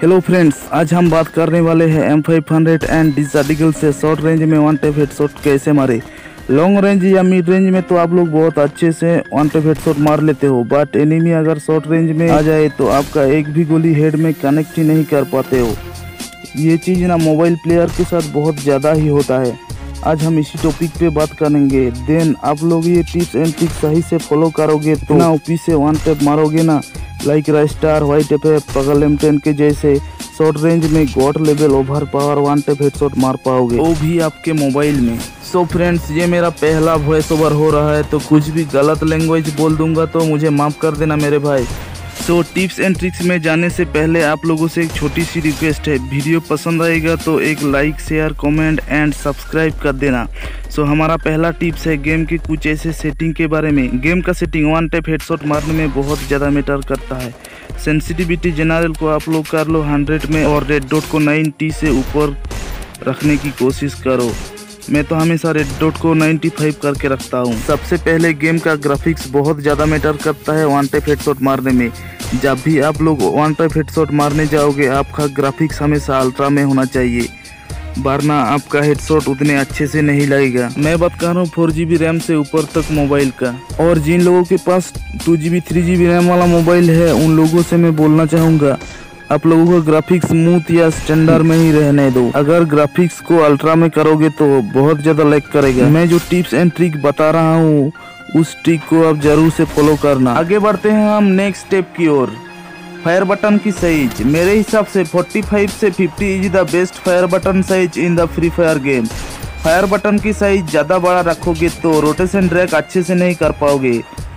Hello friends, आज हम बात करने वाले हैं M500 एंड डिजार्ट ईगल से शॉर्ट रेंज में वन टैप हेडशॉट कैसे मारे। लॉन्ग रेंज या मिड रेंज में तो आप लोग बहुत अच्छे से वन टैप हेडशॉट मार लेते हो, बट एनिमी अगर शॉर्ट रेंज में आ जाए तो आपका एक भी गोली हेड में कनेक्ट ही नहीं कर पाते हो। ये चीज़ ना मोबाइल प्लेयर के साथ बहुत ज़्यादा ही होता है। आज हम इसी टॉपिक पे बात करेंगे। देन आप लोग ये टिप्स एंड ट्रिक्स सही से फॉलो करोगे तो ना ओपी से वन टैप मारोगे ना, लाइक राइस्टार, व्हाइट एफ, पगल M10 के जैसे शॉर्ट रेंज में god level over power one tap headshot मार पाओगे, वो भी आपके मोबाइल में। सो फ्रेंड्स, ये मेरा पहला वॉइस ओवर हो रहा है तो कुछ भी गलत लैंग्वेज बोल दूंगा तो मुझे माफ़ कर देना मेरे भाई। सो टिप्स एंड ट्रिक्स में जाने से पहले आप लोगों से एक छोटी सी रिक्वेस्ट है, वीडियो पसंद आएगा तो एक like, share, comment and subscribe कर देना। सो हमारा पहला टिप्स है गेम के कुछ ऐसे सेटिंग के बारे में। गेम का सेटिंग वन टैप हेडशॉट मारने में बहुत ज़्यादा मैटर करता है। सेंसिटिविटी जनरल को आप लोग कर लो 100 में और रेड डॉट को 90 से ऊपर रखने की कोशिश करो। मैं तो हमेशा रेड डॉट को 95 करके रखता हूँ। सबसे पहले गेम का ग्राफिक्स बहुत ज़्यादा मैटर करता है वन टैप हेडशॉट मारने में। जब भी आप लोग वन टैप हेडशॉट मारने जाओगे आपका ग्राफिक्स हमेशा अल्ट्रा में होना चाहिए, वरना आपका हेडशॉट उतने अच्छे से नहीं लगेगा। मैं बात कर रहा हूँ 4GB रैम से ऊपर तक मोबाइल का। और जिन लोगों के पास 2GB 3GB रैम वाला मोबाइल है उन लोगों से मैं बोलना चाहूँगा, आप लोगों का ग्राफिक्स स्मूथ या स्टैंडर्ड में ही रहने दो। अगर ग्राफिक्स को अल्ट्रा में करोगे तो बहुत ज़्यादा लैग करेगा। मैं जो टिप्स एंड ट्रिक बता रहा हूँ उस ट्रिक को आप जरूर से फॉलो करना। आगे बढ़ते हैं हम नेक्स्ट स्टेप की ओर। फायर बटन की साइज मेरे हिसाब से 45 से 50 is the best fire button size in the Free Fire game. Fire button की साइज ज़्यादा बड़ा रखोगे तो रोटेशन ड्रैग अच्छे से नहीं कर पाओगे।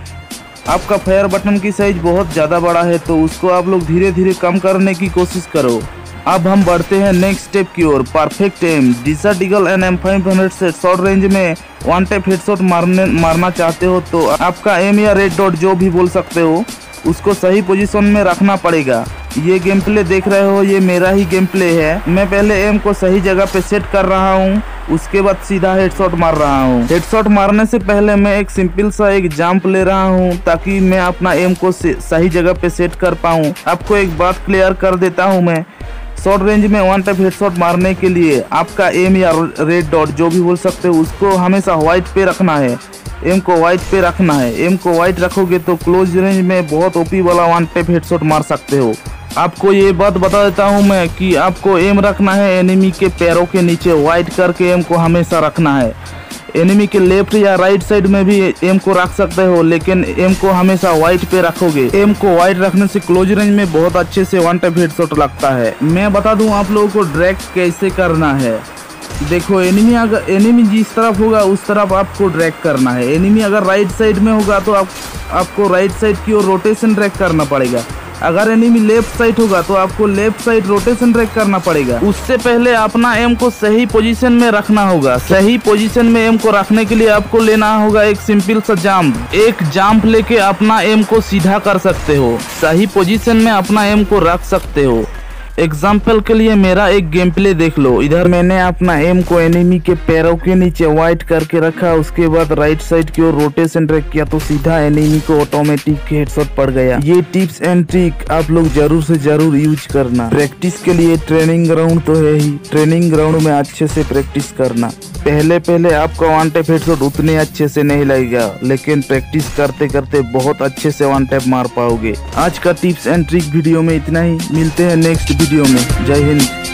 आपका फायर बटन की साइज बहुत ज़्यादा बड़ा है तो उसको आप लोग धीरे धीरे कम करने की कोशिश करो। अब हम बढ़ते हैं नेक्स्ट स्टेप की ओर, perfect aim. Desert eagle and M500 से शॉर्ट रेंज में वन टैप हेडशॉट मारना चाहते हो तो आपका एम या रेड डॉट जो भी बोल सकते हो उसको सही पोजीशन में रखना पड़ेगा। ये गेम प्ले देख रहे हो, ये मेरा ही गेम प्ले है। मैं पहले एम को सही जगह पे सेट कर रहा हूँ, उसके बाद सीधा हेडशॉट मार रहा हूँ। हेडशॉट मारने से पहले मैं एक सिंपल सा एक जंप ले रहा हूँ ताकि मैं अपना एम को सही जगह पे सेट कर पाऊँ। आपको एक बात क्लियर कर देता हूँ, मैं शॉर्ट रेंज में वन टैप हेडशॉट मारने के लिए आपका एम या रेड डॉट जो भी बोल सकते हो उसको हमेशा व्हाइट पे रखना है। एम को व्हाइट पे रखना है। एम को व्हाइट रखोगे तो क्लोज रेंज में बहुत ओपी वाला वन टैप हेडशॉट मार सकते हो। आपको ये बात बता देता हूँ मैं कि आपको एम रखना है एनिमी के पैरों के नीचे, व्हाइट करके एम को हमेशा रखना है। एनिमी के लेफ्ट या राइट साइड में भी एम को रख सकते हो, लेकिन एम को हमेशा व्हाइट पे रखोगे। एम को व्हाइट रखने से क्लोज रेंज में बहुत अच्छे से वन टैप हेडशॉट लगता है। मैं बता दूं आप लोगों को ड्रैग कैसे करना है। देखो, एनिमी जिस तरफ होगा उस तरफ आपको ड्रैग करना है। एनिमी अगर राइट साइड में होगा तो आपको राइट साइड की ओर रोटेशन ड्रैग करना पड़ेगा। अगर एनिमी लेफ्ट साइड होगा तो आपको लेफ्ट साइड रोटेशन ड्रैग करना पड़ेगा। उससे पहले अपना एम को सही पोजीशन में रखना होगा। सही पोजीशन में एम को रखने के लिए आपको लेना होगा एक सिंपल सा जंप। एक जंप लेके अपना एम को सीधा कर सकते हो, सही पोजीशन में अपना एम को रख सकते हो। एग्जाम्पल के लिए मेरा एक गेम प्ले देख लो। इधर मैंने अपना एम को एनिमी के पैरों के नीचे व्हाइट करके रखा, उसके बाद राइट साइड की ओर रोटेशन ड्रैग किया तो सीधा एनिमी को ऑटोमेटिक हेडशॉट पड़ गया। ये टिप्स एंड ट्रिक आप लोग जरूर से जरूर यूज करना। प्रैक्टिस के लिए ट्रेनिंग ग्राउंड तो है ही, ट्रेनिंग ग्राउंड में अच्छे से प्रैक्टिस करना। पहले आपका वन टैप हेडशॉट उतने अच्छे से नहीं लगेगा, लेकिन प्रैक्टिस करते करते बहुत अच्छे से वन टैप मार पाओगे। आज का टिप्स एंड ट्रिक वीडियो में इतना ही। मिलते हैं नेक्स्ट वीडियो में। जय हिंद।